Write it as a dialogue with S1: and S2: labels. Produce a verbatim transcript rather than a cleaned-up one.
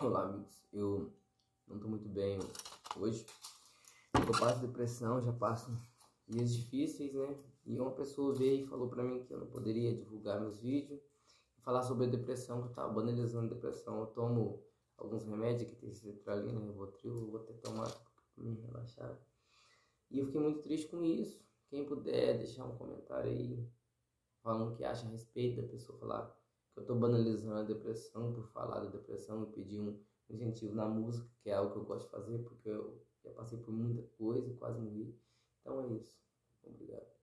S1: Olá, amigos. Eu não tô muito bem hoje. Eu passo depressão, já passo dias difíceis, né? E uma pessoa veio e falou pra mim que eu não poderia divulgar meus vídeos e falar sobre a depressão, que eu tava banalizando a depressão. Eu tomo alguns remédios que tem sertralina, Rivotril, eu vou ter que tomar pra me relaxar. E eu fiquei muito triste com isso. Quem puder deixar um comentário aí falando o que acha a respeito da pessoa falar que eu tô banalizando a depressão por falar da depressão e pedir um incentivo na música, que é algo que eu gosto de fazer, porque eu já passei por muita coisa, quase morri. Então é isso. Obrigado.